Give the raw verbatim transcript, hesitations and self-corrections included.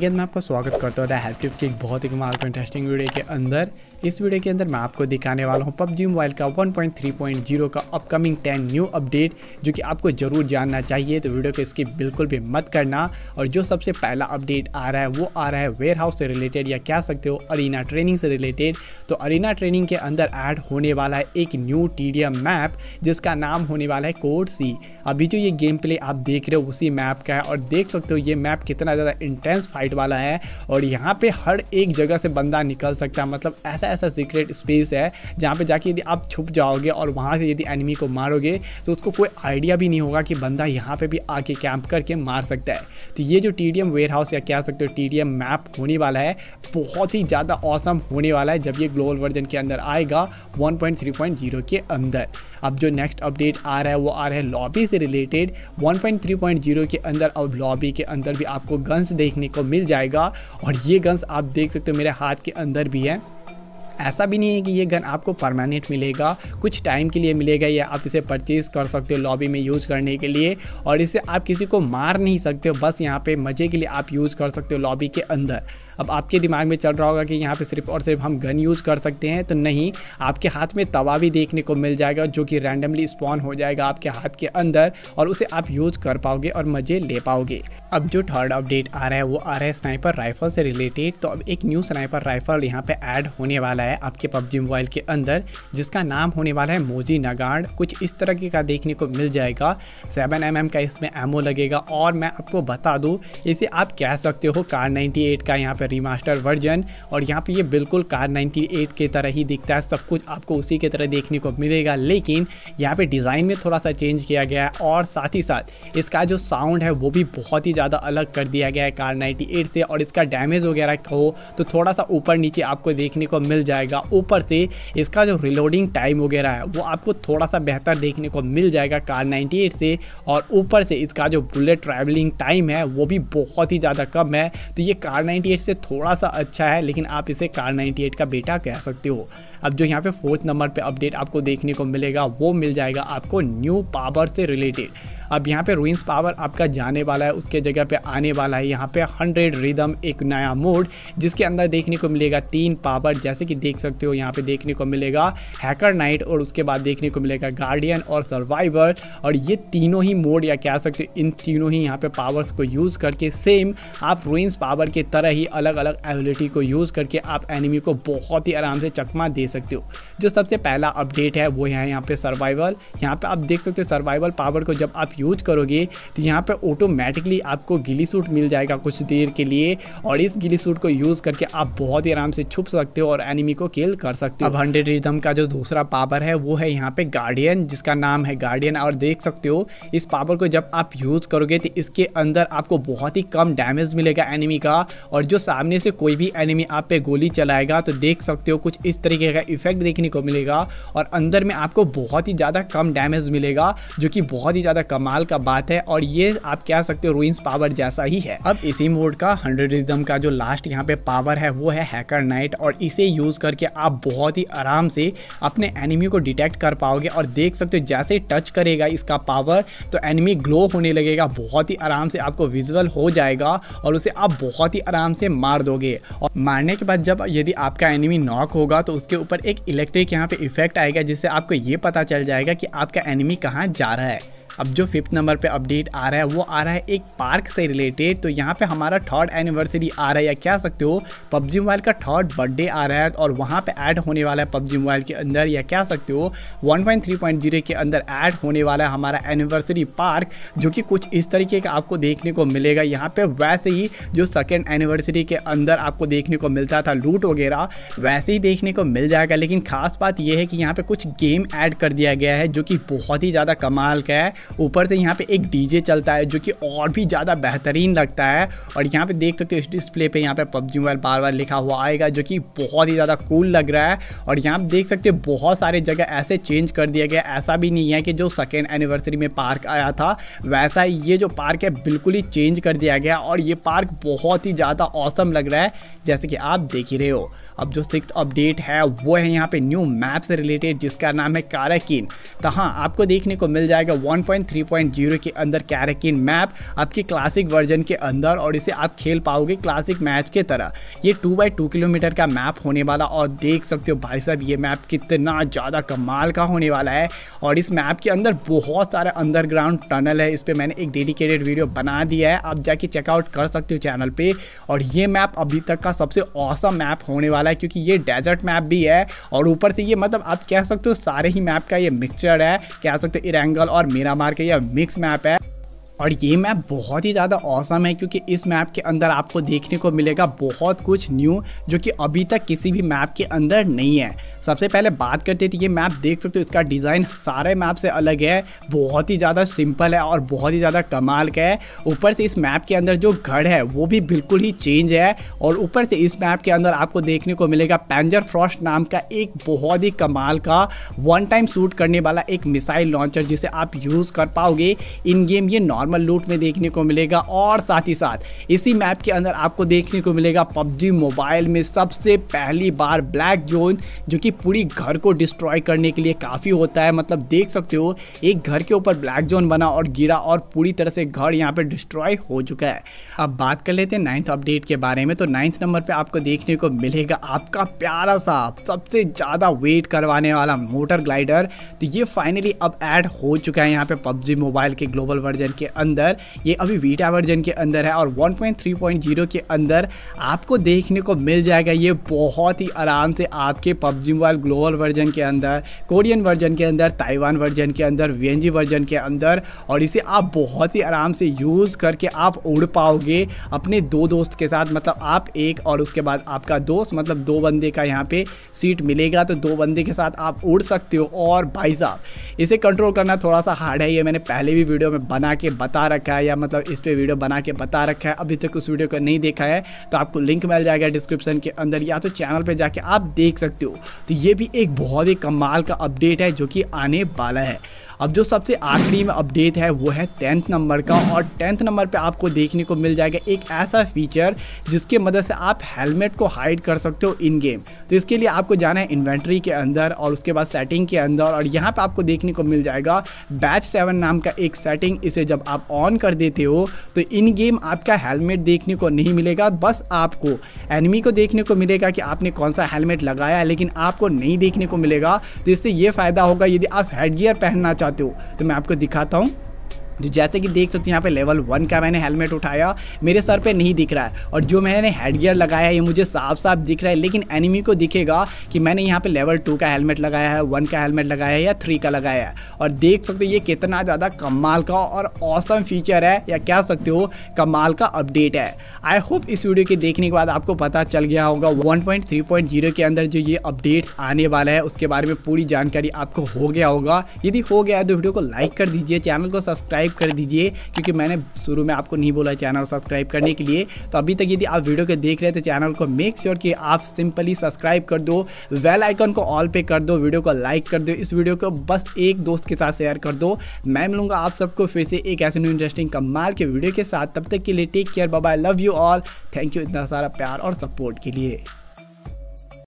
ठीक है, मैं आपका स्वागत करता हूँ द हेल्प टिप की एक बहुत ही कमाल का इंटरेस्टिंग वीडियो के अंदर। इस वीडियो के अंदर मैं आपको दिखाने वाला हूँ पबजी मोबाइल का one point three point zero का अपकमिंग टेन न्यू अपडेट, जो कि आपको ज़रूर जानना चाहिए। तो वीडियो को स्किप बिल्कुल भी मत करना। और जो सबसे पहला अपडेट आ रहा है वो आ रहा है वेयर हाउस से रिलेटेड, या कह सकते हो अरीना ट्रेनिंग से रिलेटेड। तो अरीना ट्रेनिंग के अंदर ऐड होने वाला है एक न्यू टीडीएम मैप, जिसका नाम होने वाला है कोड सी। अभी जो ये गेम प्ले आप देख रहे हो उसी मैप का है, और देख सकते हो ये मैप कितना ज़्यादा इंटेंस फाइट वाला है। और यहाँ पे हर एक जगह से बंदा निकल सकता है, मतलब ऐसा ऐसा सीक्रेट स्पेस है जहाँ पे जाके यदि आप छुप जाओगे और वहाँ से यदि एनिमी को मारोगे तो उसको कोई आइडिया भी नहीं होगा कि बंदा यहाँ पे भी आके कैंप करके मार सकता है। तो ये जो टीडीएम वेयर हाउस या कह सकते हो टीडीएम मैप होने वाला है, बहुत ही ज़्यादा ऑसम होने वाला है जब ये ग्लोबल वर्जन के अंदर आएगा one point three point zero के अंदर। अब जो नेक्स्ट अपडेट आ रहा है वो आ रहा है लॉबी से related. One point three point zero के अंदर अब लॉबी के अंदर भी आपको गन्स देखने को मिल जाएगा, और ये गन्स आप देख सकते हो मेरे हाथ के अंदर भी है। ऐसा भी नहीं है कि ये गन आपको परमानेंट मिलेगा, कुछ टाइम के लिए मिलेगा, या आप इसे परचेज़ कर सकते हो लॉबी में यूज़ करने के लिए। और इसे आप किसी को मार नहीं सकते हो, बस यहाँ पे मज़े के लिए आप यूज़ कर सकते हो लॉबी के अंदर। अब आपके दिमाग में चल रहा होगा कि यहाँ पे सिर्फ और सिर्फ हम गन यूज़ कर सकते हैं, तो नहीं, आपके हाथ में तवा भी देखने को मिल जाएगा जो कि रैंडमली स्पॉन हो जाएगा आपके हाथ के अंदर, और उसे आप यूज़ कर पाओगे और मज़े ले पाओगे। अब जो थर्ड अपडेट आ रहा है वो आ रहा है स्नाइपर राइफल से रिलेटेड। तो अब एक न्यू स्नाइपर राइफल यहाँ पे ऐड होने वाला है आपके पबजी मोबाइल के अंदर, जिसका नाम होने वाला है मोजी नगाड़। कुछ इस तरह का देखने को मिल जाएगा, सेवन एम एम का इसमें एमओ लगेगा। और मैं आपको बता दूँ, इसे आप कह सकते हो कार नाइन्टी एट का यहाँ पे रिमास्टर वर्जन, और यहाँ पे ये बिल्कुल कार नाइन्टी एट के तरह ही दिखता है, सब कुछ आपको उसी के तरह देखने को मिलेगा। लेकिन यहाँ पे डिज़ाइन में थोड़ा सा चेंज किया गया है, और साथ ही साथ इसका जो साउंड है वो भी बहुत ही ज़्यादा अलग कर दिया गया है कार नाइन्टी एट से। और इसका डैमेज वगैरह हो तो थोड़ा सा ऊपर नीचे आपको देखने को मिल जाएगा। ऊपर से इसका जो रिलोडिंग टाइम वगैरह है वो आपको थोड़ा सा बेहतर देखने को मिल जाएगा कार नाइन्टी एट से, और ऊपर से इसका जो बुलेट ट्रैवलिंग टाइम है वो भी बहुत ही ज़्यादा कम है। तो ये कार नाइन्टी एट से थोड़ा सा अच्छा है, लेकिन आप इसे कार नाइन्टी एट का बेटा कह सकते हो। अब जो यहाँ पे फोर्थ नंबर पे अपडेट आपको देखने को मिलेगा वो मिल जाएगा आपको न्यू पावर से रिलेटेड। अब यहाँ पे रूइंस पावर आपका जाने वाला है, उसके जगह पे आने वाला है यहाँ पे हंड्रेड रिदम, एक नया मोड जिसके अंदर देखने को मिलेगा तीन पावर, जैसे कि देख सकते हो यहाँ पे देखने को मिलेगा हैकर नाइट, और उसके बाद देखने को मिलेगा गार्डियन और सर्वाइवर। और ये तीनों ही मोड या कह सकते हो इन तीनों ही यहाँ पे पावर्स को यूज़ करके सेम आप रूइंस पावर के तरह ही अलग अलग एबिलिटी को यूज़ करके आप एनिमी को बहुत ही आराम से चकमा दे सकते हो। जो सबसे पहला अपडेट है वो है यहाँ पे सर्वाइवल। यहाँ पे आप देख सकते हो सर्वाइवल पावर को जब आप यूज करोगे तो यहाँ पे ऑटोमेटिकली आपको गिली सूट मिल जाएगा कुछ देर के लिए, और इस गिली सूट को यूज़ करके आप बहुत ही आराम से छुप सकते हो और एनिमी को किल कर सकते हो। अब हंड्रेड रिदम का जो दूसरा पावर है वो है यहाँ पे गार्डियन, जिसका नाम है गार्डियन। और देख सकते हो इस पावर को जब आप यूज़ करोगे तो इसके अंदर आपको बहुत ही कम डैमेज मिलेगा एनिमी का, और जो सामने से कोई भी एनिमी आप पे गोली चलाएगा तो देख सकते हो कुछ इस तरीके का इफेक्ट देखने को मिलेगा, और अंदर में आपको बहुत ही ज़्यादा कम डैमेज मिलेगा, जो कि बहुत ही ज़्यादा कमाल का बात है। और ये आप कह सकते हो रूइंस पावर जैसा ही है। अब इसी मोड का हंड्रेड रिदम का जो लास्ट यहाँ पे पावर है वो है हैकर नाइट, और इसे यूज़ करके आप बहुत ही आराम से अपने एनिमी को डिटेक्ट कर पाओगे। और देख सकते हो जैसे टच करेगा इसका पावर तो एनिमी ग्लो होने लगेगा, बहुत ही आराम से आपको विजुअल हो जाएगा, और उसे आप बहुत ही आराम से मार दोगे। और मारने के बाद जब यदि आपका एनिमी नॉक होगा तो उसके ऊपर एक इलेक्ट्रिक यहाँ पे इफेक्ट आएगा, जिससे आपको ये पता चल जाएगा कि आपका एनिमी कहाँ जा रहा है। अब जो फिफ्थ नंबर पे अपडेट आ रहा है वो आ रहा है एक पार्क से रिलेटेड। तो यहाँ पे हमारा थर्ड एनिवर्सरी आ रहा है, या कह सकते हो पबजी मोबाइल का थर्ड बर्थडे आ रहा है, और वहाँ पे ऐड होने वाला है पबजी मोबाइल के अंदर, या कह सकते हो one point three point zero के अंदर ऐड होने वाला है हमारा एनिवर्सरी पार्क, जो कि कुछ इस तरीके का आपको देखने को मिलेगा। यहाँ पे वैसे ही जो सेकेंड एनिवर्सरी के अंदर आपको देखने को मिलता था लूट वगैरह, वैसे ही देखने को मिल जाएगा। लेकिन खास बात यह है कि यहाँ पे कुछ गेम ऐड कर दिया गया है जो कि बहुत ही ज़्यादा कमाल का है। ऊपर से यहाँ पे एक डीजे चलता है जो कि और भी ज़्यादा बेहतरीन लगता है, और यहाँ पे देख सकते हो इस डिस्प्ले पे यहाँ पे पबजी मोबाइल बार बार लिखा हुआ आएगा, जो कि बहुत ही ज़्यादा कूल लग रहा है। और यहाँ पे देख सकते हो बहुत सारे जगह ऐसे चेंज कर दिया गया, ऐसा भी नहीं है कि जो सेकेंड एनिवर्सरी में पार्क आया था वैसा ही ये जो पार्क है बिल्कुल ही चेंज कर दिया गया, और ये पार्क बहुत ही ज़्यादा ऑसम लग रहा है जैसे कि आप देख ही रहे हो। अब जो सिक्स्थ अपडेट है वो है यहाँ पे न्यू मैप से रिलेटेड, जिसका नाम है काराकीन। तो हाँ, आपको देखने को मिल जाएगा one point three point zero के अंदर काराकीन मैप आपकी क्लासिक वर्जन के अंदर, और इसे आप खेल पाओगे क्लासिक मैच के तरह। ये टू बाई टू किलोमीटर का मैप होने वाला, और देख सकते हो भाई साहब ये मैप कितना ज़्यादा कमाल का होने वाला है। और इस मैप के अंदर बहुत सारे अंडरग्राउंड टनल है, इस पर मैंने एक डेडिकेटेड वीडियो बना दिया है, आप जाके चेकआउट कर सकते हो चैनल पे। और ये मैप अभी तक का सबसे ऑसम मैप होने वाला है, क्योंकि ये डेजर्ट मैप भी है, और ऊपर से ये मतलब आप कह सकते हो सारे ही मैप का ये मिक्सचर है, कह सकते हो इरेंगल और मिरामार का ये मिक्स मैप है। और ये मैप बहुत ही ज़्यादा औसम है, क्योंकि इस मैप के अंदर आपको देखने को मिलेगा बहुत कुछ न्यू, जो कि अभी तक किसी भी मैप के अंदर नहीं है। सबसे पहले बात करते थे, ये मैप देख सकते हो इसका डिज़ाइन सारे मैप से अलग है, बहुत ही ज़्यादा सिंपल है और बहुत ही ज़्यादा कमाल का है। ऊपर से इस मैप के अंदर जो घर है वो भी बिल्कुल ही चेंज है, और ऊपर से इस मैप के अंदर आपको देखने को मिलेगा पैंजर फ्रॉस्ट नाम का एक बहुत ही कमाल का वन टाइम शूट करने वाला एक मिसाइल लॉन्चर, जिसे आप यूज़ कर पाओगे इन गेम। ये नॉर्मल लूट में देखने को मिलेगा, और साथ ही साथ इसी मैप के अंदर आपको देखने को मिलेगा पबजी मोबाइल में सबसे पहली बार ब्लैक जोन, जो कि पूरी घर को डिस्ट्रॉय करने के लिए काफ़ी होता है। मतलब देख सकते हो एक घर के ऊपर ब्लैक जोन बना और गिरा, और पूरी तरह से घर यहाँ पे डिस्ट्रॉय हो चुका है। अब बात कर लेते हैं नाइन्थ अपडेट के बारे में। तो नाइन्थ नंबर पे आपको देखने को मिलेगा आपका प्यारा सा सबसे ज़्यादा वेट करवाने वाला मोटर ग्लाइडर। तो ये फाइनली अब ऐड हो चुका है यहाँ पे पबजी मोबाइल के ग्लोबल वर्जन के अंदर। ये अभी वीटा वर्जन के अंदर है, और one point three point zero के अंदर आपको देखने को मिल जाएगा ये बहुत ही आराम से आपके पबजी मोबाइल ग्लोबल वर्जन के अंदर, कोरियन वर्जन के अंदर, ताइवान वर्जन के अंदर, वीएनजी वर्जन के अंदर। और इसे आप बहुत ही आराम से यूज़ करके आप उड़ पाओगे अपने दो दोस्त के साथ। मतलब आप एक और उसके बाद आपका दोस्त, मतलब दो बंदे का यहाँ पे सीट मिलेगा, तो दो बंदे के साथ आप उड़ सकते हो। और भाई साहब इसे कंट्रोल करना थोड़ा सा हार्ड है, ये मैंने पहले भी वीडियो में बना के बता रखा है, या मतलब इस पे वीडियो बना के बता रखा है। अभी तक उस वीडियो को नहीं देखा है तो आपको लिंक मिल जाएगा डिस्क्रिप्शन के अंदर, या तो चैनल पे जाके आप देख सकते हो। तो ये भी एक बहुत ही कमाल का अपडेट है जो कि आने वाला है। अब जो सबसे आखिरी में अपडेट है वो है टेंथ नंबर का, और टेंथ नंबर पे आपको देखने को मिल जाएगा एक ऐसा फीचर जिसके मदद से आप हेलमेट को हाइड कर सकते हो इन गेम। तो इसके लिए आपको जाना है इन्वेंट्री के अंदर, और उसके बाद सेटिंग के अंदर, और यहाँ पे आपको देखने को मिल जाएगा बैच सेवन नाम का एक सेटिंग। इसे जब आप ऑन कर देते हो तो इन गेम आपका हेलमेट देखने को नहीं मिलेगा, बस आपको एनिमी को देखने को मिलेगा कि आपने कौन सा हेलमेट लगाया है, लेकिन आपको नहीं देखने को मिलेगा। तो इससे ये फ़ायदा होगा यदि आप हेडगियर पहनना चाहते हो, तो मैं आपको दिखाता हूं। तो जैसे कि देख सकते हो यहाँ पे लेवल वन का मैंने हेलमेट उठाया, मेरे सर पे नहीं दिख रहा है, और जो मैंने हेडगियर लगाया है ये मुझे साफ साफ दिख रहा है, लेकिन एनिमी को दिखेगा कि मैंने यहाँ पे लेवल टू का हेलमेट लगाया है, वन का हेलमेट लगाया है, या थ्री का लगाया है। और देख सकते हो ये कितना ज़्यादा कमाल का और ऑसम फीचर है, या कह सकते हो कमाल का अपडेट है। आई होप इस वीडियो के देखने के बाद आपको पता चल गया होगा one point three point zero के अंदर जो ये अपडेट्स आने वाला है उसके बारे में पूरी जानकारी आपको हो गया होगा। यदि हो गया है तो वीडियो को लाइक कर दीजिए, चैनल को सब्सक्राइब कर दीजिए, क्योंकि मैंने शुरू में आपको नहीं बोला चैनल सब्सक्राइब करने के लिए। तो अभी तक यदि आप वीडियो को देख रहे हैं तो चैनल को मेक श्योर कि आप सिंपली सब्सक्राइब कर दो, बेल आइकन को ऑल पे कर दो, वीडियो को लाइक कर दो, इस वीडियो को बस एक दोस्त के साथ शेयर कर दो। मैं मिलूंगा आप सबको फिर से एक ऐसे न्यू इंटरेस्टिंग कमाल के वीडियो के साथ। तब तक के लिए take care, bye bye, love you all, thank you इतना सारा प्यार और सपोर्ट के लिए।